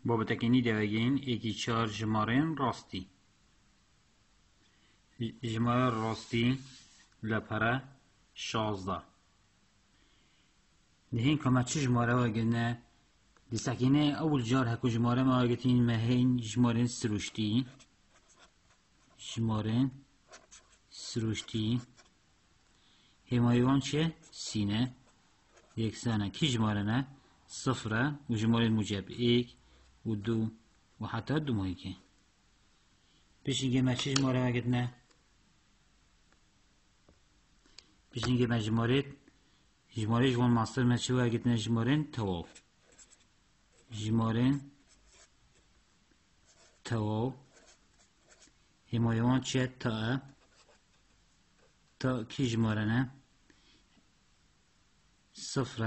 بابتکینی دوگین ایکی چار جمارین راستی جماره راستی لپره 16 دهین که ما چه جماره واگنه دستکینه اول جار هکو جماره ما واگتین مهین جمارین سروشتی همایوان چه؟ سینه یکسانه کی جماره نه؟ صفره و جماره موجب ایک و دو و حتی دو ماهیکه پیشینگه ما چه جماره واگتنه؟ پیشینگه ما جماره جوان ماستر ما چه واگتنه جمارین تواو همایوان چه؟ تا کی جماره نه؟ صفره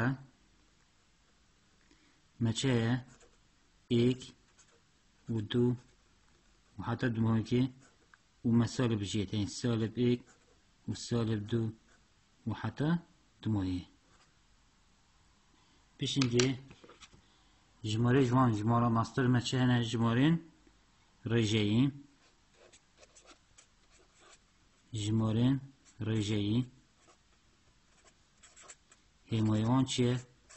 ما چه؟ ایک و دو و حتی دو ماهیکه و ما سالب جیتین سالب ایک و سالب دو و حتی دو ماهیه پیشینگه جماره جوان جماره ماستر ما چه هنه جمارین رجایی همایوان چه؟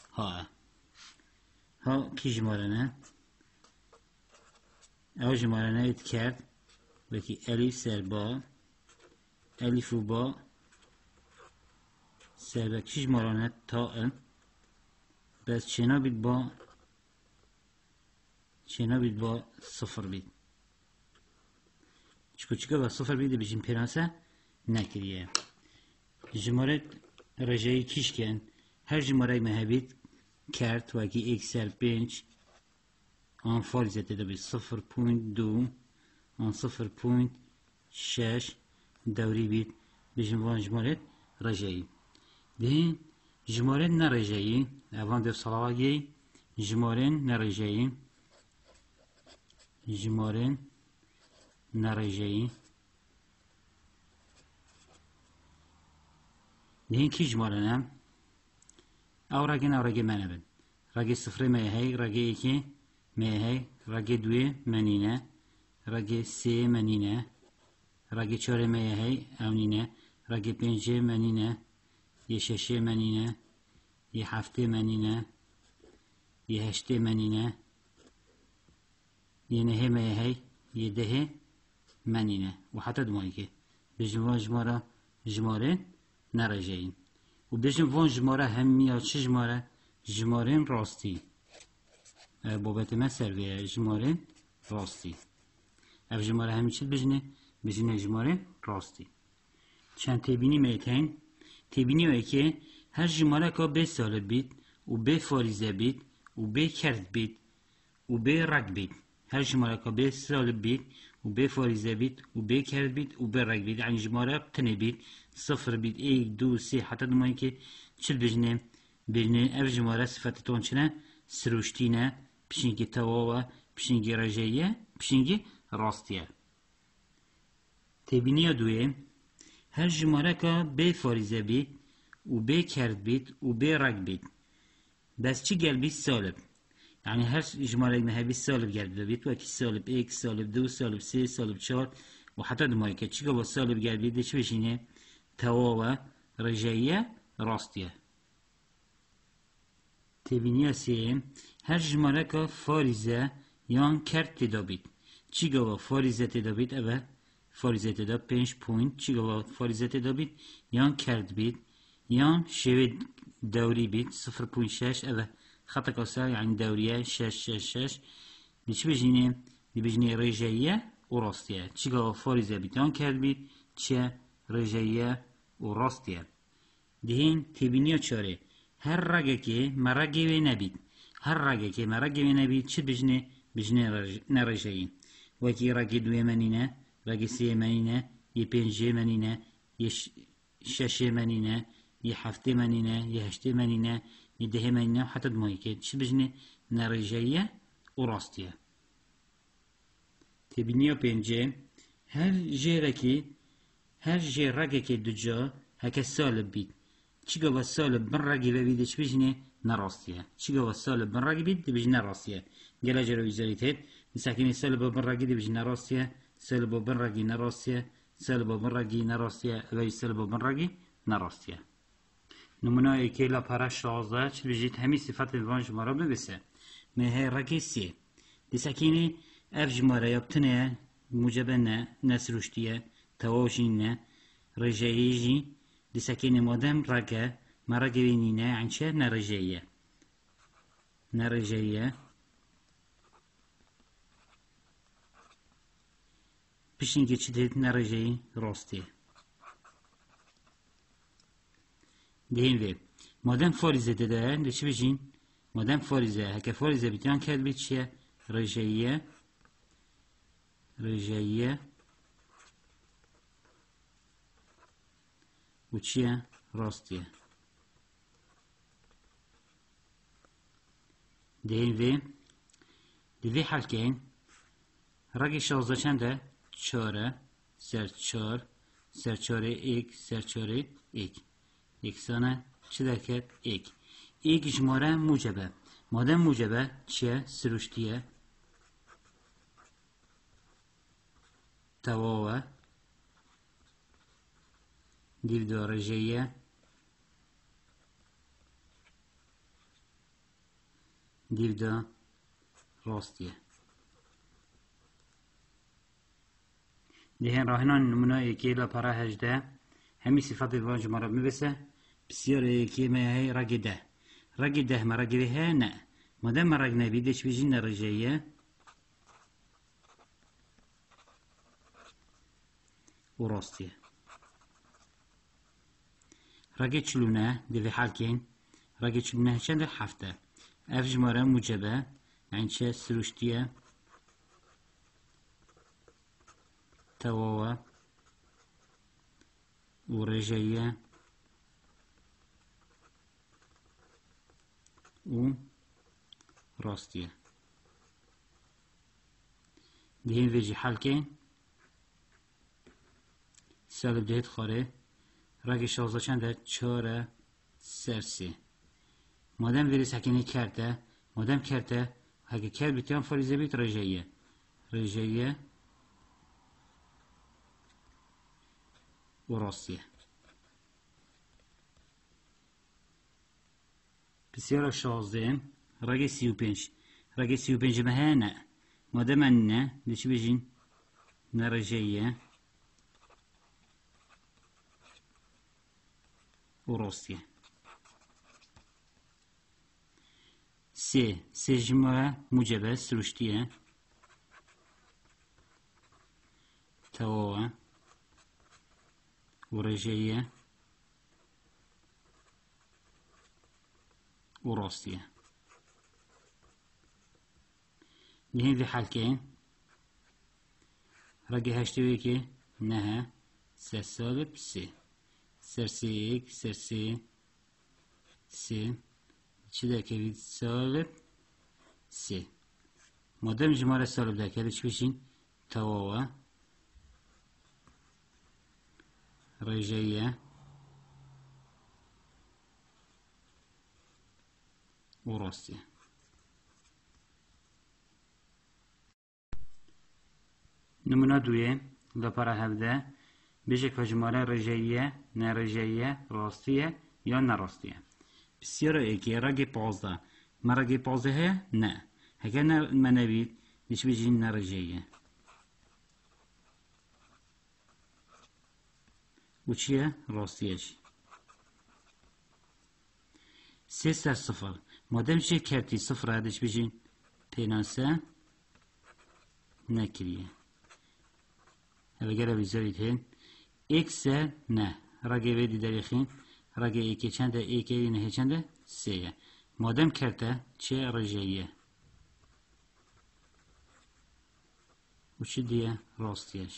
ها کی جماره نه؟ او جماره نه اید کرد بکی الف سر با الف و با سر با کی جماره نه تا بس چنا بید با صفر بید چکو با صفر بید بجیم پیرانسه نکریه جماره رجایی کیش کن هر جماره مهبید کرد وکی ایک سر پنج آن فارزته دا بید 0.2 آن 0.6 دوری بید بجیم وان جماره رجایی دهین جماره نرجایی اوان دو صلاحی جماره نرجایی دهین کی جماره نم او رگه منه بید رگه صفره میهی رگه ایکی میهی رگه دوی منینه رگه سه منینه رگه چاره میهی اونینه رگه پنجه منینه یه ششه منینه یه هفته منینه یه هشته منینه یه نهه میهی یه دهه منینه و حتی دمایی که بجمع جماره نرجعین و بجم وان جماره همی یا چه جماره راستی بابت ما سرویه جماره راستی اف جماره همی چه بجنه جماره راستی چند تبینی میتین تبینی وی که هر جماره که به سالب بید و به فاریزه بید و به کرد بید و به رگ بید هر جماره که به سالب بید و به فاریزه بید و به کرد بید و به رگ بید یعنی جماره تنه بید صفر بید ایک دو سی حتی دمایی که چل بجنه اف جماره صفتتون چنه سروشتینه پشنگی تواوه پشنگی رجاییه پشنگی راستیه تبینی دوی هر جماره که به فاریزه بید و به کرد بید و به رگ بید بس چی گل بید سالب یعنی هر جماره مهبی سالب گرد بید و که سالب ایک سالب دو سالب سه سالب چار و حتی دمایی که چی که با سالب گرد بید چه بشینه تواوه رجاییه راستیه تبینی سیم هر جماره که فاریزه یان کرد تدا بید چی که با فاریزه تدا بید اوه فاریزه تدا 5 پوینت چی که با فاریزه تدا بید یان کرد بید یان شوی دوری بید 0.6 اوه خطا کاسا یعنی دوریه 6 چی بجینه رجاییه و راستیه چی که با فاریزه بید یان کرد بید چه رجاییه و راستیه دهین تبینی چاره هر رگه که مرگه نبید چه بجنه نرجایی وکی رگه دوی منینه رگه سه منینه یه پنجه منینه یه ششه منینه یه هفته منینه یه هشته منینه یه ده منینه حتی دمایی که چه بجنه نرجاییه و راستیه تبینی پنجه هر جه رگه که دو جا هکه سالب بید چیگه با سالب بن رگی ببیده چه بجنه نراستیه چیگه با سالب بن رگی بید بجنه نراستیه گله جلوی زریتید سکنی سال با بن رگی دی بجی نراستیه سال با بن رگی نراستیه سال با بن رگی نراستیه و سال با بن رگی نراستیه نمونه اکی لا پارا 16 چه بجید همی صفت وان جماره ببسه مه رگی سی دی سکنی اف جماره یابتنه موجبه نه نسروشتیه تواجین نه رجاییجی دی سکنی مادم رگه مرگه بینینه عنچه نرجاییه نرجاییه پیشینگی چی دید نرجایی راستیه دهیم وی مادم فاریزه داده ده چی بجین مادم فاریزه هکه فاریزه بیتیان کرد بید چیه رجاییه رجاییه و چیه راستیه دهیم وی دوی حلقین رگی 16 چنده چاره سر چار سر چاره ایک سر چاره ایک یکسانه چه درکت ایک ایک جماره موجبه مادم موجبه چیه سروشتیه تواوه دیو دارجیه دیو دا راستیه دهن راهنان نمونه ایکی لپاره 18 همی صفت وان جماره میبسه بسیار ایکی مهی رگی ده رگی ده مرگی به نه مادم مرگ نبیدش بیجی نرجایه و راستیه رگی چلونه دوی حلکین رگی چلونه چند هفته اف جماره موجبه یعنی چه سروشتیه تواوه و رجاییه و راستیه دهین ویجی حلکه سالب دهید خاره رگی 16 چنده 4 سرسی مادم ویری سکنی کرده مادم کرده هکه کرد بیتیان فاریزه بیت رجاییه رجاییه و راستیه بسیار 16 رگی 35 رگی 35 مه نه مادم نه دیچی بجین نرجاییه و راستیه سه جمعه موجبه سروشتیه تواوه و رجاییه و راستیه دهین وی حلقه رگی هشتوی که نه سه سالب سه سر سی ایک سر سی سی چی دکه بید سالب سی مادم جماره سالب دکه چی بشین تواوه رجاییه و راستیه نمونه دویه لپاره 17 بیشه که جماره رجاییه نرجاییه راستیه یا نراستیه بسیار ایکی رگی 15 ما رگی 15 نه هکه منوید دیش بیجین نرجاییه و چیه راستیه چی سه سر صفر مادم چه کرتی صفر دیش بیجین پیناسه نکریه اگر بیزارید هین ایکس نه رگی ویدی دریخین رگی ایکی چنده ایکی نه چنده سه مادم کرده چه رجاییه و چی دیه راستیش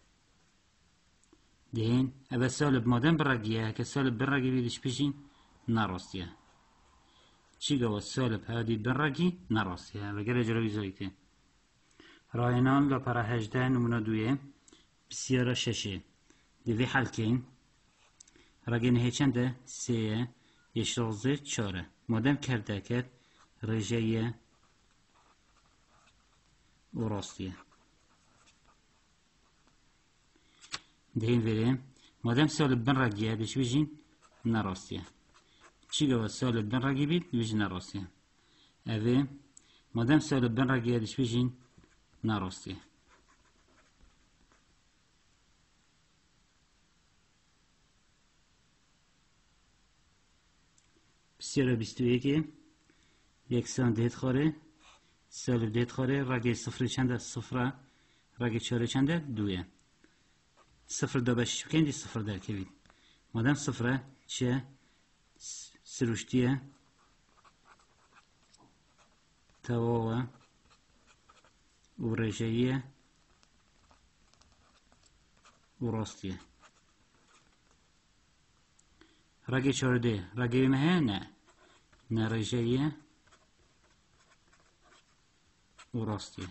دهین اوه سالب مادم برگیه که سالب برگی بیدش پیشین نراستیه چی گوه سالب هادی برگی نراستیه وگر اجرا بیزاریده راینان لپاره 18 نمونه دویه بسیار ششه دوی حلکین رگی نه چنده سه یشرازه 4 مادم کرده کرد رجاییه و راستیه. دهین بریم مادم سالب بن رگیه دش بیجین نراستیه. چی گوه سالب بن رگی بید بیجین نراستیه. اوه مادم سالب بن رگیه دش بیجین نراستیه. بسیار 21 یکسان دهت خاره سالب دهت خاره رگه صفر چنده صفره رگه چهاره چنده دویه صفر دو بشش بکن صفر در کبید مادم صفره چه سروشتیه تواوه و رجعیه و راستیه رگه چهارده رگه مه نه رجعیه و راستیه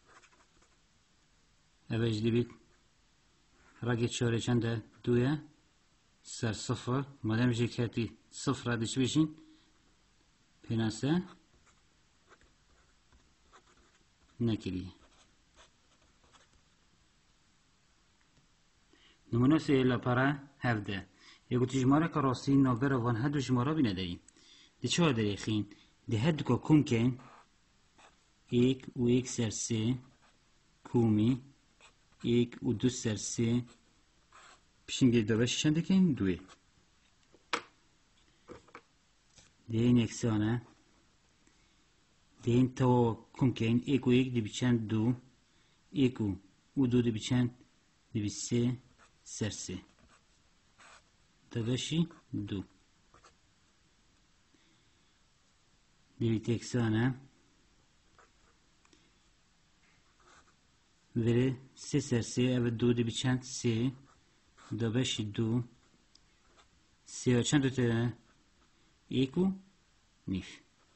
اوش دیبید رگه چهاره چنده دویه سر صفر مادم جکتی صفر دش بشین پیناسه نکریه نمونه سیلا پره هفده یکو تجماره که راستی نابر وان هدو جماره بینه داریم ده چه داری خین ده هدو که کم کن ایک و ایک سر سه کومی ایک و دو سر سه پیشنگی دو بشی چنده کن دوی ده این اکسانه ده این تا کم کن ایک و ایک دی بیچند دو ایک و دو دی بیچند دی بی سه سر سه دو دو دیوی تکسانه وره سه سر سه او دو دی بیچند سه دو دو سه ها چند دو تره ایکو نیف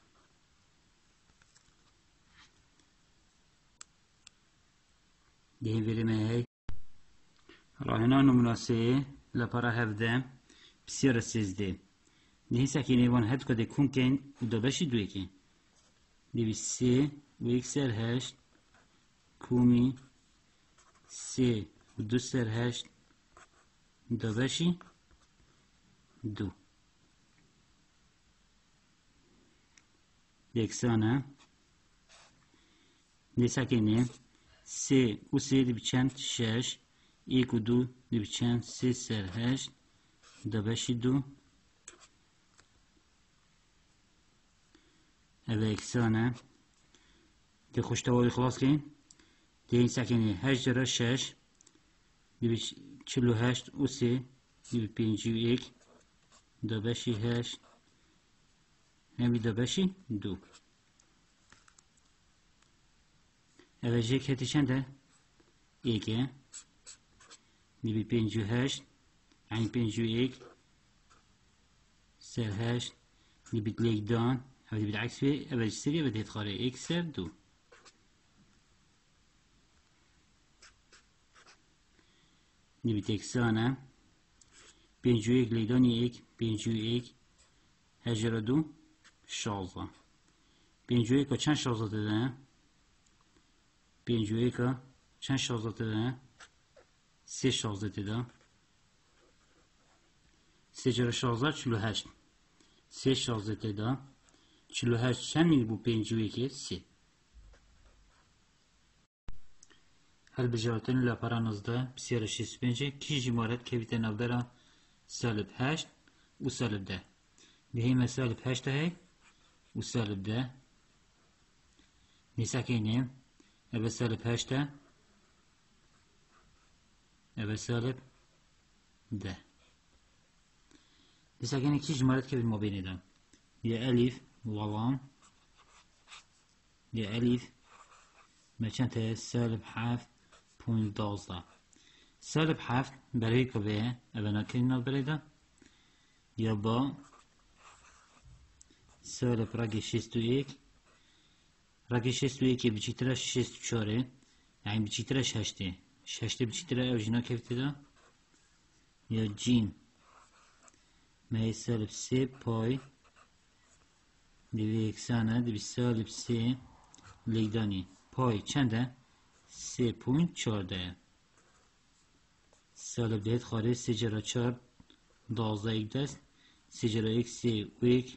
دیوی وره مهی راهنا نموناسه لپاره هفده بسیار سیزده نهی سکینه وان هد کده کن کن و دو بشی دوی کن دیوی سه و یک سر هشت کومی سه و دو سر هشت دو بشی دو یکسانه نهی سکینه سه و سه دی بچند شش یک و دو دی بچند سه سر هشت دو بشی دو اوه اکسانه دی خوشتوایی خلاص کن دی این سکنی هشت جرا شش دی بی چلو هشت و سه دی بی پینجی و ایک دو بشی هشت همی دو بشی دو اوه جک هتی چنده ایکه دی بی پینجی و هشت یعنی پینجی و ایک سر هشت دی بی تلیک دان اوه دی بالعکس فيه اوه جسري اوه دهت خاري ایک سر دو دی بی تکسانه پینجی و ایک لیدانی ایک پینجی و ایک هجر دو شازده پینجی و ایک چند شازده داده پینجی و ایک چند شازده داده سه شازده داده سه جرا شازده چلو هشت سه شازده داده چلو هشت چند میلی بو پینجی و ایک سه هل بجارتن لپاره نزده بسیار شیست پنجه کی جمارت که بیتن نبرا سالب هشت و سالب ده دهیم سالب هشت هی و سالب ده نساکینیم اوه سالب هشت اوه سالب ده نساکینیم کی جمارت که بیتن مبینه ده یه الف ولام یه الف ما چند سالب هفت پوینت 12 سالب هفت برای که به اونا کنیم برای ده یا با سالب رگه 61 رگه 61 بچیترش 64 یعنی بچیترش 8 8 بچیتره اوجینا کفته ده یا جیم ما سالب 3 پای دیوی اکسانه دیوی سالب 3 لیدانی پای چنده 3.14 سالب دهت خارج 3 جرا 4 12 یک دست 3 جرا 1 3 و 1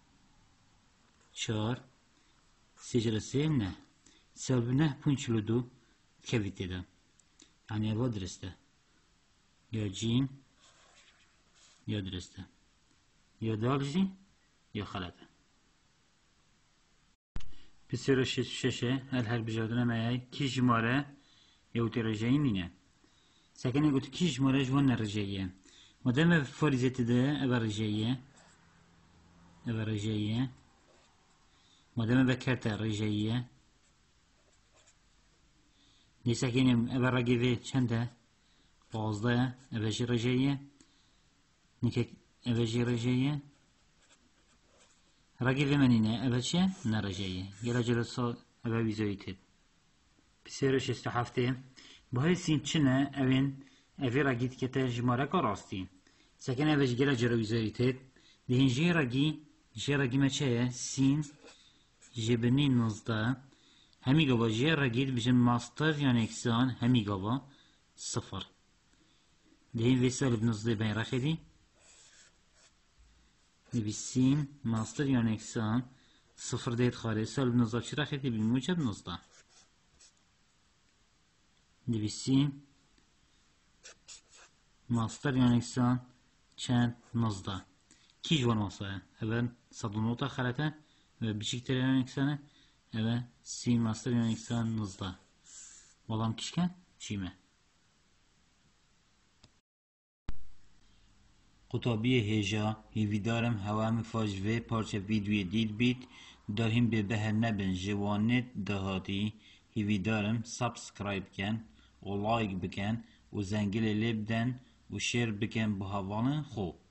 4 3 جرا 3 نه سالب 9.42 کەویت تێدا یعنی ئەوە درستە یا جیم یا درستە یا داڵژی یا خەڵەتە پرسیارە 66 هەر بژاردنەمایە کی ژمارە یەوتێ ڕێژەیی نینە سەکەنێ گوت کی ژمارە ژوان نەڕێژەییە مادەمە فۆریزێتەدە ئەوە ڕێژەییە مادەمە بەکەرتە ڕێژەییە دیسەکەینێ ئەوە ڕەگەوێ چەندە 15 ئەوەژی ڕێژەییە نکە ئەوەژی ڕێژەییە ڕەگەوێ منینە ئەوە چیە نەڕێژەییە گەلە جلە ساڵ ئەوە ویزۆی تێت پرسیارە 67 بەهای سین چنە ئەوێن ئەوێ ڕەگیت کێتە ژمارەکە ڕاستی سەکەن ئەوەش گەلە جلە ویزۆی تێت دهین ژێ ڕەگیمە چەیە سین ژێبنی 19 همی گاوا ژێ ڕەگیت بژن ماستەر یان ئەکسان هەمی گاوا 0 دهین وێ سالب 19 بەین ڕەخێدی نویسین ماستر یان ئەکسان 0 دێت خارج سالب 19 چی ڕەخێدی بالموجب 19 نویسین ماستر یان ئەکسان چەند 19 کی جوان واسەیە ئەوە 109 خەلەتە ئەوە بچیکتر یان ئەکسانە ئەوە سین ماستر یان ئەکسان 19 وەڵام کیشکە چیمە قوتابی هێژا هیویدارم هەوامە فاژڤێ پارچە ڤیدیۆ دید بیت داهیم بێ بەهەر نەبن ji wanê dahatî hîvîdarim subscribe bikin û like bikin û zengilê lê bidin û share bikin bi havanên xwe